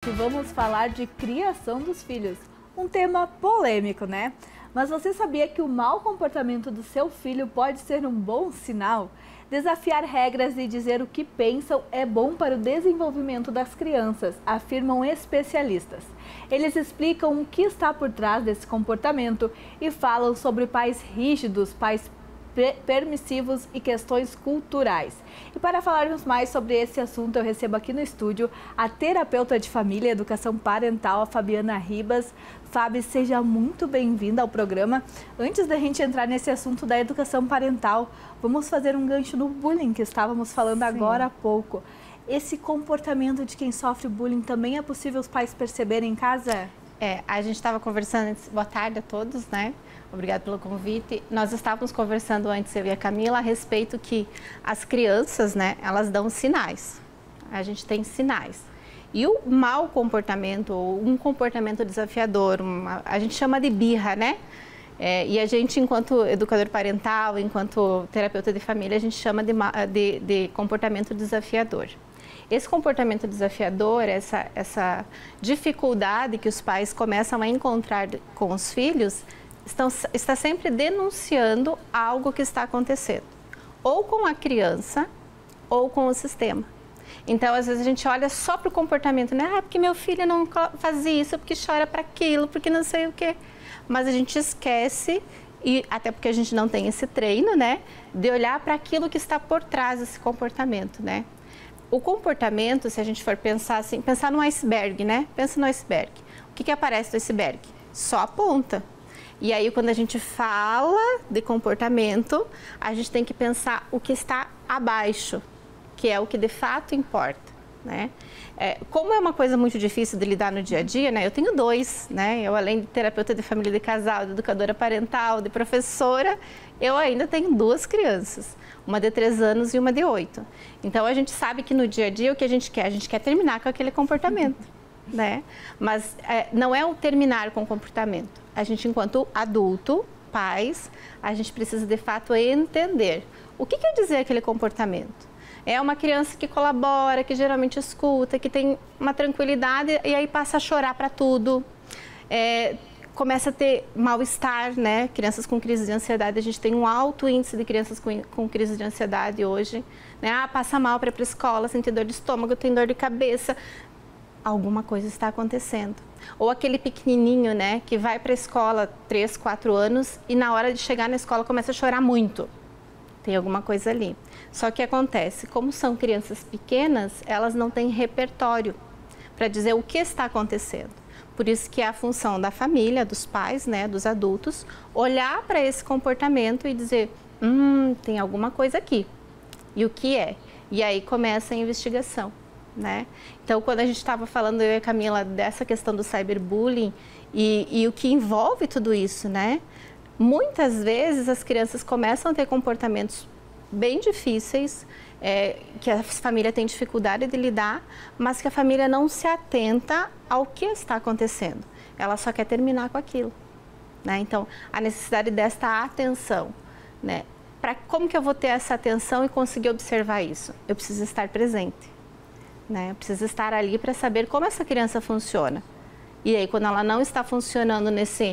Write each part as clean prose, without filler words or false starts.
e vamos falar de criação dos filhos. Um tema polêmico, né? Mas você sabia que o mau comportamento do seu filho pode ser um bom sinal? Desafiar regras e dizer o que pensam é bom para o desenvolvimento das crianças, afirmam especialistas. Eles explicam o que está por trás desse comportamento e falam sobre pais rígidos, pais permissivos e questões culturais. E para falarmos mais sobre esse assunto, eu recebo aqui no estúdio a terapeuta de família e educação parental, a Fabiana Ribas. Fábio, seja muito bem-vinda ao programa. Antes da gente entrar nesse assunto da educação parental, vamos fazer um gancho no bullying que estávamos falando agora há pouco. Esse comportamento de quem sofre bullying também é possível os pais perceberem em casa? A gente estava conversando antes, boa tarde a todos, né? Obrigada pelo convite. Nós estávamos conversando antes, eu e a Camila, a respeito que as crianças, né, elas dão sinais. A gente tem sinais. E o mau comportamento, ou um comportamento desafiador, a gente chama de birra, né? E a gente, enquanto educador parental, enquanto terapeuta de família, a gente chama de comportamento desafiador. Esse comportamento desafiador, essa dificuldade que os pais começam a encontrar com os filhos, está sempre denunciando algo que está acontecendo, ou com a criança, ou com o sistema. Então, às vezes a gente olha só para o comportamento, né? Ah, porque meu filho não faz isso, porque chora para aquilo, porque não sei o quê. Mas a gente esquece, e até porque a gente não tem esse treino, né? De olhar para aquilo que está por trás desse comportamento, né? O comportamento, se a gente for pensar assim, pensar no iceberg, né? Pensa no iceberg. O que aparece no iceberg? Só a ponta. E aí, quando a gente fala de comportamento, a gente tem que pensar o que está abaixo, que é o que de fato importa, né? Como é uma coisa muito difícil de lidar no dia a dia, né? Eu tenho dois, né? Eu, além de terapeuta de família e de casal, de educadora parental, de professora, eu ainda tenho duas crianças, uma de 3 anos e uma de 8. Então, a gente sabe que no dia a dia o que a gente quer terminar com aquele comportamento, né? Mas não é o terminar com o comportamento. A gente, enquanto adulto, pais, a gente precisa de fato entender o que quer dizer aquele comportamento. É uma criança que colabora, que geralmente escuta, que tem uma tranquilidade e aí passa a chorar para tudo. Começa a ter mal-estar, né? Crianças com crise de ansiedade, a gente tem um alto índice de crianças com crise de ansiedade hoje, né? Ah, passa mal para ir para a escola, sente dor de estômago, tem dor de cabeça. Alguma coisa está acontecendo. Ou aquele pequenininho, né, que vai para a escola 3, 4 anos e na hora de chegar na escola começa a chorar muito. Tem alguma coisa ali. Só que acontece, como são crianças pequenas, elas não têm repertório para dizer o que está acontecendo. Por isso que é a função da família, dos pais, né, dos adultos, olhar para esse comportamento e dizer, tem alguma coisa aqui. E o que é? E aí começa a investigação, né? Então, quando a gente estava falando, eu e a Camila, dessa questão do cyberbullying e o que envolve tudo isso, né? Muitas vezes as crianças começam a ter comportamentos bem difíceis, que a família tem dificuldade de lidar, mas que a família não se atenta ao que está acontecendo. Ela só quer terminar com aquilo, né? Então, a necessidade desta atenção, né? Como que eu vou ter essa atenção e conseguir observar isso? Eu preciso estar presente, né? Eu preciso estar ali para saber como essa criança funciona. E aí, quando ela não está funcionando nesse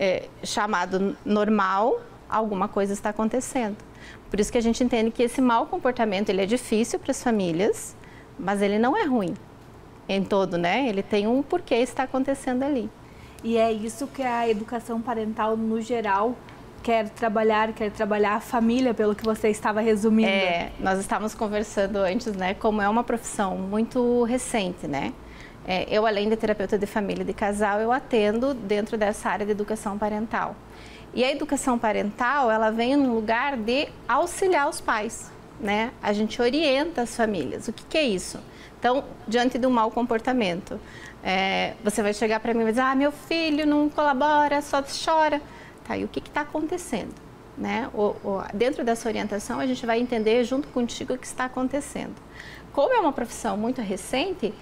chamado normal, alguma coisa está acontecendo. Por isso que a gente entende que esse mau comportamento, ele é difícil para as famílias, mas ele não é ruim em todo, né? Ele tem um porquê está acontecendo ali. E é isso que a educação parental, no geral, quer trabalhar a família, pelo que você estava resumindo. Nós estávamos conversando antes, né? Como é uma profissão muito recente, né? Eu, além de terapeuta de família e de casal, eu atendo dentro dessa área de educação parental. E a educação parental, ela vem no lugar de auxiliar os pais, né? A gente orienta as famílias. O que é isso? Então, diante de um mau comportamento, você vai chegar para mim e vai dizer, meu filho não colabora, só chora. Tá, e o que está acontecendo? Né? Dentro dessa orientação, a gente vai entender junto contigo o que está acontecendo. Como é uma profissão muito recente,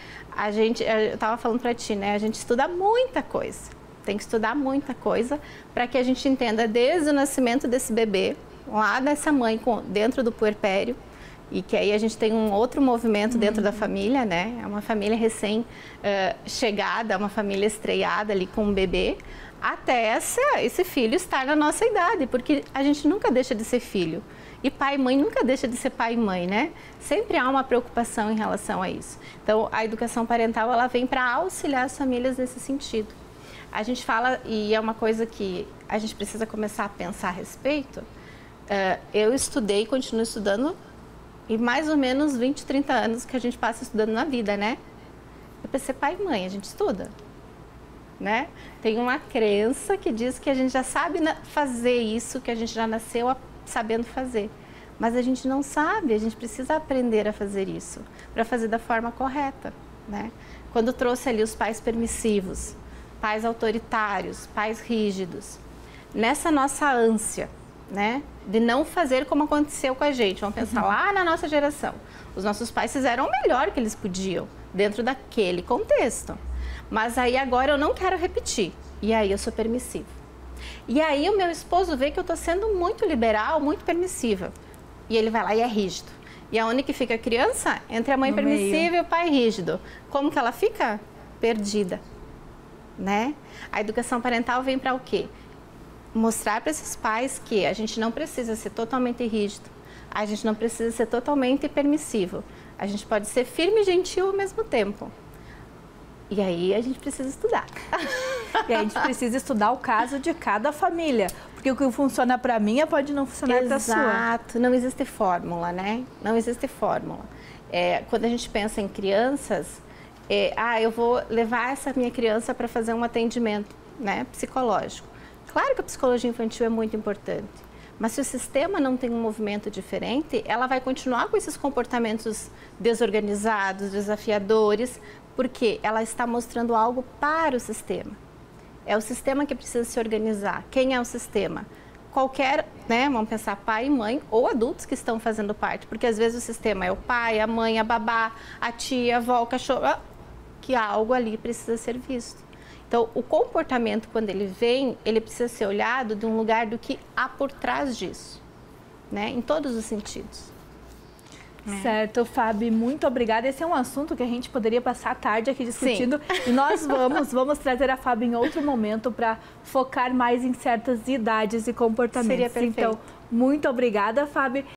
eu estava falando para ti, né? A gente estuda muita coisa. Tem que estudar muita coisa para que a gente entenda desde o nascimento desse bebê, lá dessa mãe dentro do puerpério, E que aí a gente tem um outro movimento dentro da família, né? É uma família recém-chegada, uma família estreada ali com um bebê, até esse filho estar na nossa idade, porque a gente nunca deixa de ser filho. E pai e mãe nunca deixa de ser pai e mãe, né? Sempre há uma preocupação em relação a isso. Então, a educação parental, ela vem para auxiliar as famílias nesse sentido. A gente fala, e é uma coisa que a gente precisa começar a pensar a respeito, eu estudei e continuo estudando, e mais ou menos 20, 30 anos que a gente passa estudando na vida, né? É para ser pai e mãe, a gente estuda, né? Tem uma crença que diz que a gente já sabe fazer isso, que a gente já nasceu sabendo fazer. Mas a gente não sabe, a gente precisa aprender a fazer isso, para fazer da forma correta, né? Quando trouxe ali os pais permissivos, pais autoritários, pais rígidos, nessa nossa ânsia, né, de não fazer como aconteceu com a gente. Vamos pensar lá na nossa geração. Os nossos pais fizeram o melhor que eles podiam, dentro daquele contexto. Mas aí agora eu não quero repetir. E aí eu sou permissivo. E aí o meu esposo vê que eu estou sendo muito liberal, muito permissiva. E ele vai lá e é rígido. E aonde que fica a criança? Entre a mãe permissiva e o pai rígido. Como que ela fica? Perdida, né? A educação parental vem para o quê? Mostrar para esses pais que a gente não precisa ser totalmente rígido, a gente não precisa ser totalmente permissivo, a gente pode ser firme e gentil ao mesmo tempo. E aí a gente precisa estudar. E a gente precisa estudar o caso de cada família, porque o que funciona para mim pode não funcionar para a sua. Exato, não existe fórmula, né? Não existe fórmula. Quando a gente pensa em crianças, eu vou levar essa minha criança para fazer um atendimento, né, psicológico. Claro que a psicologia infantil é muito importante, mas se o sistema não tem um movimento diferente, ela vai continuar com esses comportamentos desorganizados, desafiadores, porque ela está mostrando algo para o sistema. É o sistema que precisa se organizar. Quem é o sistema? Qualquer, né, vamos pensar pai e mãe ou adultos que estão fazendo parte, porque às vezes o sistema é o pai, a mãe, a babá, a tia, a avó, o cachorro, que algo ali precisa ser visto. Então, o comportamento, quando ele vem, ele precisa ser olhado de um lugar do que há por trás disso, né? Em todos os sentidos. Certo, Fábio, muito obrigada. Esse é um assunto que a gente poderia passar a tarde aqui discutindo. Sim. E nós vamos trazer a Fábio em outro momento para focar mais em certas idades e comportamentos. Seria perfeito. Então, muito obrigada, Fábio.